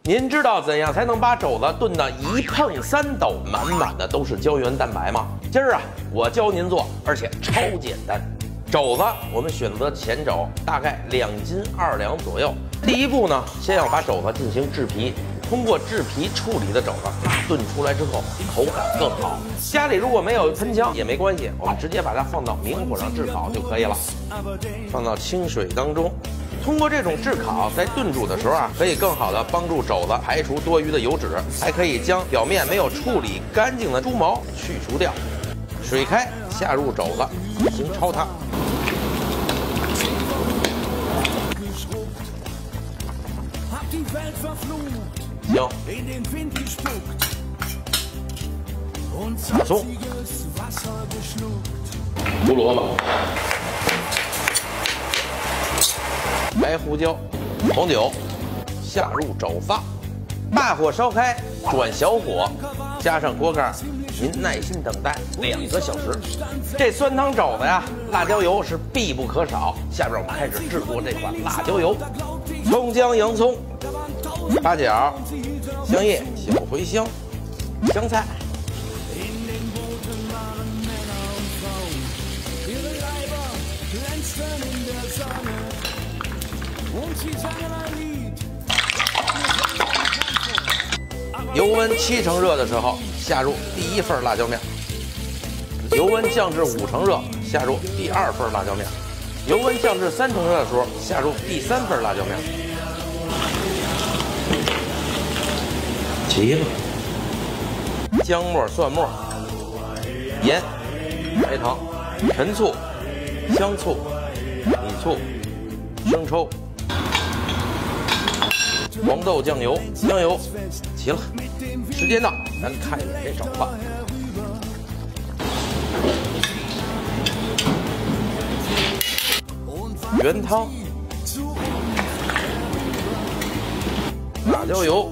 您知道怎样才能把肘子炖得一碰三抖，满满的都是胶原蛋白吗？今儿啊，我教您做，而且超简单。肘子我们选择前肘，大概2斤2两左右。第一步呢，先要把肘子进行制皮。通过制皮处理的肘子，炖出来之后口感更好。家里如果没有喷枪也没关系，我们直接把它放到明火上炙烤就可以了。放到清水当中。通过这种炙烤，在炖煮的时候啊，可以更好的帮助肘子排除多余的油脂，还可以将表面没有处理干净的猪毛去除掉。水开，下入肘子，进行焯烫。行，大葱、胡萝卜、白胡椒、黄酒，下入肘子，大火烧开，转小火，加上锅盖，您耐心等待2个小时。这酸汤肘子呀，辣椒油是必不可少。下边我们开始制作这款辣椒油，葱姜洋葱、八角、香叶、小茴香、香菜。油温7成热的时候，下入第1份辣椒面；油温降至5成热，下入第2份辣椒面；油温降至3成热的时候，下入第3份辣椒面。齐了，姜末、蒜末、盐、白糖、陈醋、香醋、米醋、生抽、黄豆酱油、香油，齐了。时间到，咱看一眼这肘子。原汤、辣椒油。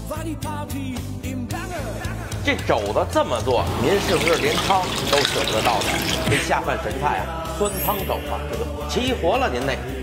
这肘子这么做，您是不是连汤都舍不得倒的？这下饭神菜啊，酸汤肘子，这个齐活了您那。